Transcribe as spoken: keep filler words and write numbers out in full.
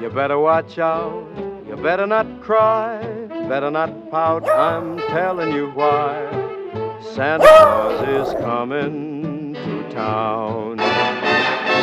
You better watch out, you better not cry, better not pout, I'm telling you why. Santa Claus is coming to town.